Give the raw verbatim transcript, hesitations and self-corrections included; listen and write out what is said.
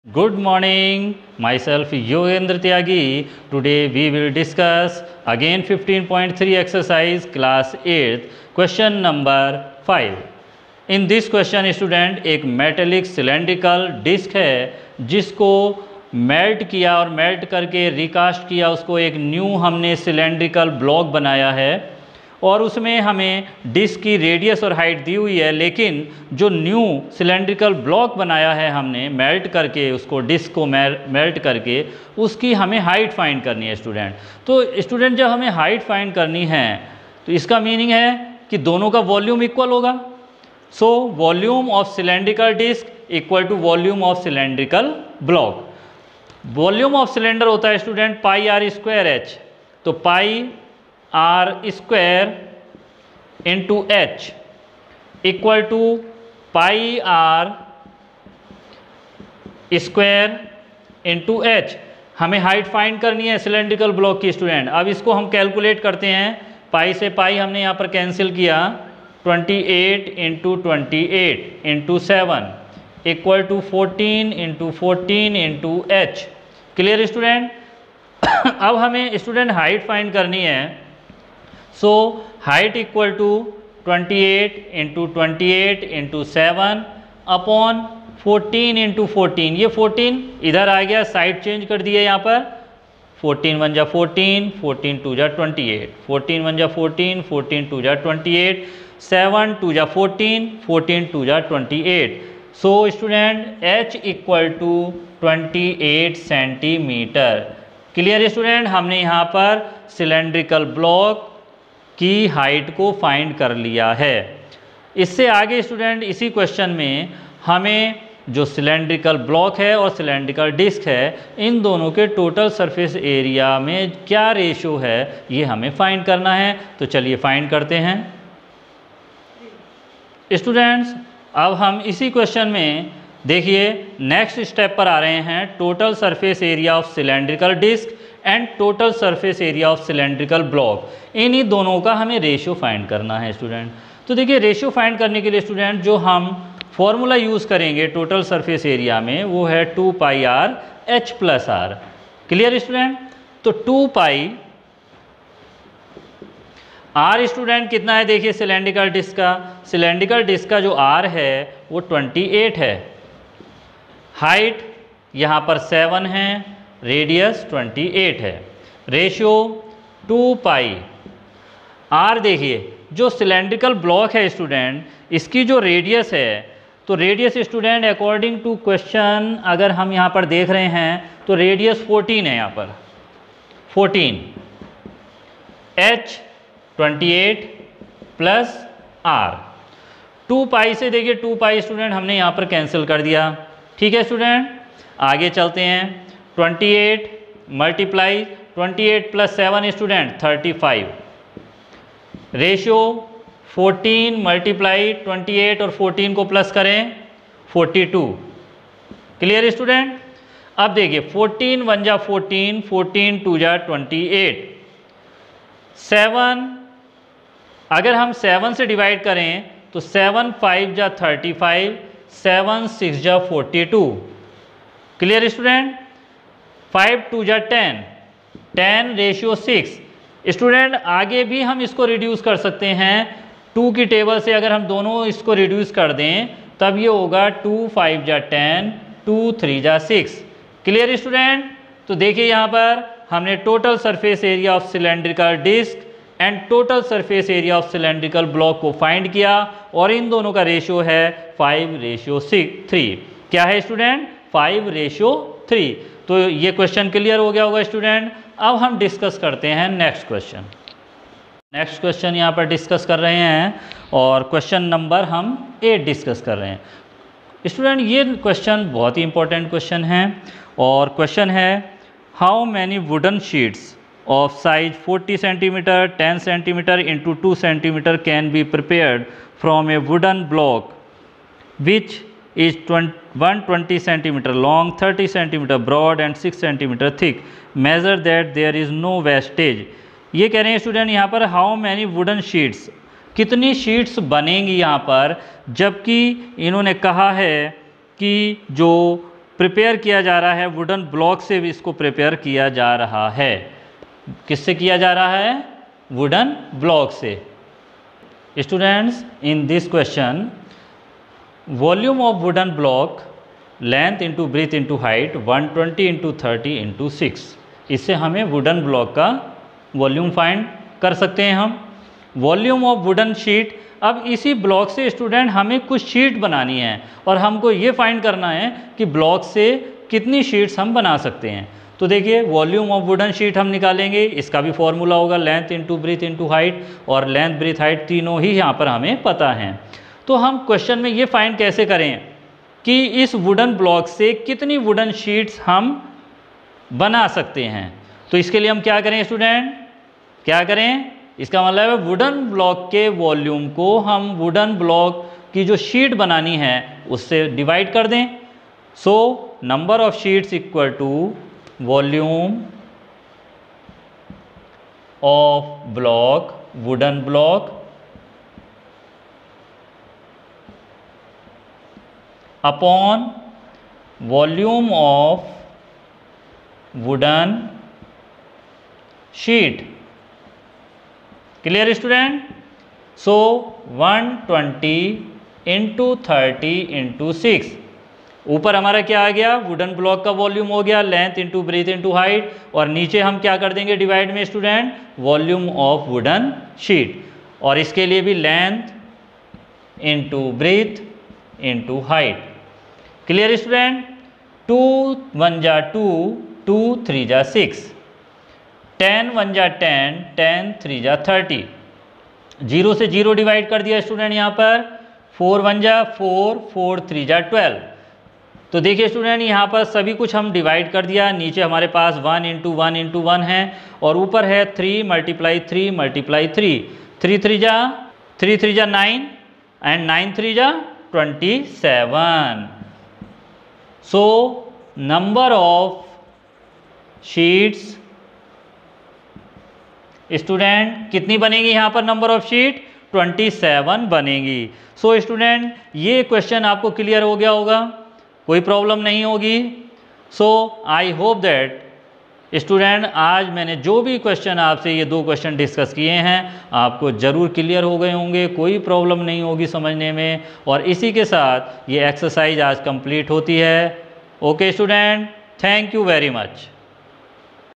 Good morning, myself Yogendra Tyagi. Today we will discuss again fifteen point three exercise class eighth question number five. In this question student एक metallic cylindrical disc है जिसको melt किया और melt करके recast किया, उसको एक new हमने सिलेंड्रिकल ब्लॉक बनाया है और उसमें हमें डिस्क की रेडियस और हाइट दी हुई है, लेकिन जो न्यू सिलेंड्रिकल ब्लॉक बनाया है हमने मेल्ट करके, उसको डिस्क को मेल्ट करके उसकी हमें हाइट फाइंड करनी है स्टूडेंट। तो स्टूडेंट जब हमें हाइट फाइंड करनी है तो इसका मीनिंग है कि दोनों का वॉल्यूम इक्वल होगा। So volume of cylindrical disc equal to volume of cylindrical block. Volume of cylinder होता है student pi r square h, तो pi r square into h equal to pi r square into h. हमें height find करनी है cylindrical block की student. अब इसको हम कैलकुलेट करते हैं। पाई से पाई हमने यहाँ पर कैंसिल किया, अट्ठाईस into twenty eight into seven equal to fourteen into fourteen into h. Clear student. अब हमें स्टूडेंट हाइट फाइंड करनी है। So height equal to twenty eight into twenty eight into seven upon fourteen into fourteen. ये fourteen इधर आ गया, side change कर दिया यहाँ पर। फोर्टीन वन जा फोर्टीन, फोर्टीन टू जा ट्वेंटी एट, फोर्टीन वन जा फोर्टीन, फोर्टीन टू जा ट्वेंटी एट, सेवन टू जा फोर्टीन, फोर्टीन टू जा twenty eight. So student h equal to twenty eight centimetre. Clear student. हमने यहाँ पर cylindrical block की height को फाइंड कर लिया है। इससे आगे स्टूडेंट इसी क्वेश्चन में हमें जो सिलेंड्रिकल ब्लॉक है और सिलेंड्रिकल डिस्क है, इन दोनों के टोटल सरफेस एरिया में क्या रेशो है ये हमें फाइंड करना है। तो चलिए फाइंड करते हैं स्टूडेंट्स। अब हम इसी क्वेश्चन में देखिए नेक्स्ट स्टेप पर आ रहे हैं। Total surface area of cylindrical disc and total surface area of cylindrical block, इन्हीं दोनों का हमें रेशियो फाइंड करना है स्टूडेंट। तो देखिए रेशियो फाइंड करने के लिए स्टूडेंट जो हम फॉर्मूला यूज़ करेंगे टोटल सरफेस एरिया में वो है two pi r h plus r. Clear student. तो टू पाई आर स्टूडेंट कितना है, देखिए सिलेंड्रिकल डिस्क का, सिलेंड्रिकल डिस्क का जो आर है वो ट्वेंटी एट है, हाइट यहाँ पर सेवन है, रेडियस ट्वेंटी एट है, रेशियो टू पाई आर। देखिए जो सिलेंड्रिकल ब्लॉक है स्टूडेंट इसकी जो रेडियस है, तो radius student according to question अगर हम यहाँ पर देख रहे हैं तो रेडियस फोर्टीन है यहाँ पर, fourteen. H twenty eight plus R. Two pi से देखिए टू पाई स्टूडेंट हमने यहाँ पर कैंसिल कर दिया। ठीक है स्टूडेंट। आगे चलते हैं। Twenty eight multiply twenty eight plus seven student thirty five. Ratio fourteen multiply twenty eight और फोर्टीन को प्लस करें फोर्टी टू। Clear student. अब देखिए फोर्टीन वन जा फोर्टीन, फोर्टीन टू जा ट्वेंटी एट, सेवन अगर हम सेवन से डिवाइड करें तो सेवन फाइव जा थर्टी फाइव, सेवन सिक्स जा forty two. Clear student. Five two जा ten, ten ratio six. Student आगे भी हम इसको रिड्यूस कर सकते हैं। टू की टेबल से अगर हम दोनों इसको रिड्यूस कर दें तब ये होगा टू फाइव जा टेन, टू थ्री जा सिक्स। Clear student. तो देखिए यहाँ पर हमने total surface area of cylindrical disc and total surface area of cylindrical block को फाइंड किया और इन दोनों का रेशियो है फाइव रेशियो सिक्स थ्री। क्या है स्टूडेंट, फाइव रेशियो थ्री। तो ये क्वेश्चन क्लियर हो गया होगा स्टूडेंट। अब हम डिस्कस करते हैं नेक्स्ट क्वेश्चन। नेक्स्ट क्वेश्चन यहाँ पर डिस्कस कर रहे हैं और क्वेश्चन नंबर हम एट डिस्कस कर रहे हैं स्टूडेंट। ये क्वेश्चन बहुत ही इंपॉर्टेंट क्वेश्चन है और क्वेश्चन है how many wooden sheets of size forty centimeter, ten centimeter into two centimeter can be prepared from a wooden block which is one hundred twenty centimeter long, thirty centimeter broad and six centimeter thick. Measure that there is no wastage. ये कह रहे हैं student यहाँ पर how many wooden sheets, कितनी sheets बनेंगी यहाँ पर, जबकि इन्होंने कहा है कि जो प्रिपेयर किया जा रहा है, वुडन ब्लॉक से भी इसको प्रिपेयर किया जा रहा है। किससे किया जा रहा है? वुडन ब्लॉक से। Students, in this question volume of wooden block length into breadth into height one twenty into thirty into six. इससे हमें वुडन ब्लॉक का वॉल्यूम फाइंड कर सकते हैं हम। वॉल्यूम ऑफ वुडन शीट, अब इसी ब्लॉक से स्टूडेंट हमें कुछ शीट बनानी है और हमको ये फाइंड करना है कि ब्लॉक से कितनी शीट्स हम बना सकते हैं। तो देखिए वॉल्यूम ऑफ वुडन शीट हम निकालेंगे, इसका भी फॉर्मूला होगा length into breadth into height, और लेंथ ब्रीथ हाइट तीनों ही यहाँ पर हमें पता हैं। तो हम क्वेश्चन में ये फाइंड कैसे करें कि इस वुडन ब्लॉक से कितनी वुडन शीट्स हम बना सकते हैं। तो इसके लिए हम क्या करें स्टूडेंट, क्या करें? इसका मतलब है वुडन ब्लॉक के वॉल्यूम को हम वुडन ब्लॉक की जो शीट बनानी है उससे डिवाइड कर दें। So number of sheets equal to volume of block, wooden block upon volume of wooden sheet. Clear student? So one twenty into thirty into six, ऊपर हमारा क्या आ गया? वुडन ब्लॉक का वॉल्यूम हो गया length into breadth into height, और नीचे हम क्या कर देंगे डिवाइड में student? Volume of wooden sheet, और इसके लिए भी length into breadth into height. Clear student? Two one जा टू, टू थ्री जा सिक्स, टेन वन जा टेन, टेन थ्री जा थर्टी, जीरो से जीरो डिवाइड कर दिया स्टूडेंट यहाँ पर, फोर वन जा फोर, फोर थ्री जा ट्वेल्व। तो देखिए स्टूडेंट यहाँ पर सभी कुछ हम डिवाइड कर दिया, नीचे हमारे पास one into one into one है, और ऊपर है three multiply three multiply three, three three जा थ्री थ्री जा नाइन, एंड नाइन थ्री जा twenty seven. So number of sheets student कितनी बनेगी यहाँ पर? Number of sheet twenty seven बनेगी। सो so, स्टूडेंट ये क्वेश्चन आपको क्लियर हो गया होगा, कोई प्रॉब्लम नहीं होगी। So I hope that student आज मैंने जो भी क्वेश्चन आपसे ये दो क्वेश्चन डिस्कस किए हैं आपको ज़रूर क्लियर हो गए होंगे, कोई प्रॉब्लम नहीं होगी समझने में। और इसी के साथ ये एक्सरसाइज आज कंप्लीट होती है। Okay student, thank you very much.